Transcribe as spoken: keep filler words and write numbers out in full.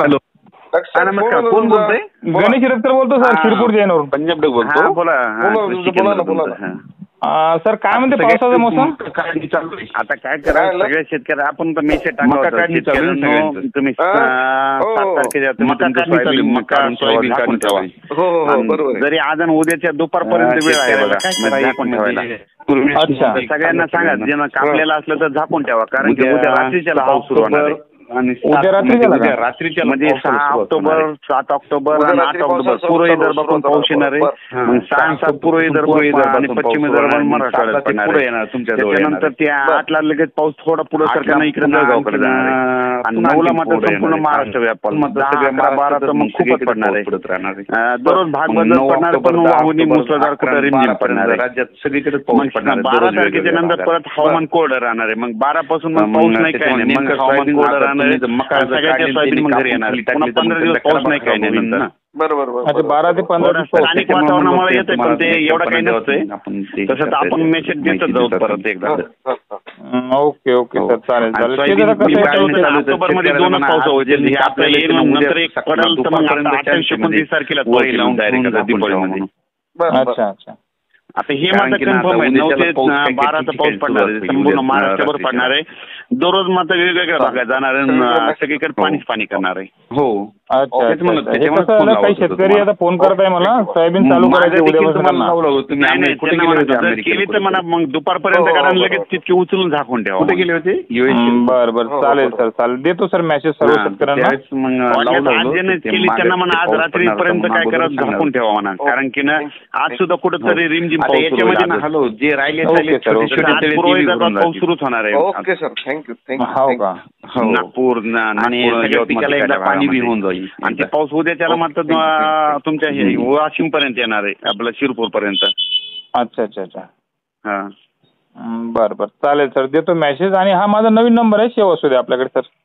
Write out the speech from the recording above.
Hello हा नमस्कार, कोण बोलतोय? गणेश रत्तर बोलतो सर, शिरपूर जैनवरून. पंजाब डग बोलतो. बोला बोला बोला. सर काय म्हणते पावसाचा मोसम? आता काय करा सगळ्या शेतकऱ्या आपण तर मेसेज टाकला तुम्ही सात तारखेच्या मका सोयाबीन काढून ठेवा. जरी आज आणि उद्याच्या दुपारपर्यंत वेळ आहे बघा झाकून ठेवायला. सगळ्यांना सांगा ज्यांना कापलेलं असलं तर झाकून ठेवा, कारण की उद्या रात्रीच्या पाऊस सुरू होणार आहे. उद्या रात्रीच्या रात्रीच्या म्हणजे सहा ऑक्टोबर सात ऑक्टोबर आणि आठ ऑक्टोबर पूर्व विदर्भातून पाऊस येणार आहे. मग सहा सात पूर्व विदर्भ आणि पश्चिम विदर्भ मराठवाड्यात पडणार आहे. त्याच्यानंतर ते आठला लगेच पाऊस थोडा पुढे सरकारनं इकडे जळगावकडे जाणार आहे आणि नऊला मात्र संपूर्ण महाराष्ट्र व्यापार अकरा बारा तर मग खूपच पडणार आहे. दररोज भाग बदल पडणार पण वाहुनी मुसळधार कुठे रिमझिम पडणार आहे. राज्यात सगळीकडे बारा तारखेच्या नंतर परत हवामान कोरडं राहणार आहे. मग बारा पासून मग पाऊस नाही काय नाही, मग हवामान कोरडं राहणार. सगळ्याच्या सोयाबीन घरी येणार, पुन्हा पंधरा दिवस पाऊस नाही काही नाही नंतर. बरोबर बारा ते पंधरा स्थानिक वातावरणामुळे येतोय पण ते एवढं काही नसतंय. तसं तर आपण मेसेज देतच जाऊ परत एकदा. ओके ओके सर, चालेल चालेल. ऑक्टोबर मध्ये दोनच पाऊस होईल आपल्याला येईल, नंतर एक पडेल तर मग अठ्ठावीस एकोणतीस तारखेला वरी लावून डायरेक्ट दिवाळीमध्ये. अच्छा अच्छा. आता हे मात्र कन्फर्म आहे, नऊ ते बाराचा पाऊस पडणार आहे, संपूर्ण महाराष्ट्रभर पडणार आहे. दररोज मात्र वेगवेगळ्या भागात जाणार आहे, सगळीकडे पाणीच पाणी करणार आहे. हो अच्छा. काही शेतकरी आता फोन करत आहे मला, सोयाबीन चालू करायचं केली तर म्हणा मग दुपारपर्यंत कारण लगेच तितकी उचलून झाकून ठेवा. कुठे गेले होते? बरं बरं चालेल सर, चालेल देतो सर मेसेज सर्व शेतकऱ्यांना. आज ज्यांनी केली त्यांना म्हणा आज रात्रीपर्यंत काय करत झाकून ठेवा म्हणा, कारण की ना आज सुद्धा कुठेतरी रिमझिम याच्यामध्ये हॅलो जे राहिले पाऊस सुरूच होणार आहे. Okay sir, thank you thank you. हो का? नागपूर आणि पिकाला एकदा पाणी बी होऊन जाईल आणि ते पाऊस उद्याच्याला मात्र तुमच्या हे वाशिम पर्यंत येणार आहे, आपलं शिरपूर पर्यंत. अच्छा अच्छा अच्छा. हा बरं बरं चालेल सर, देतो मेसेज. आणि हा माझा नवीन नंबर आहे, सेव्ह असू दे आपल्याकडे सर.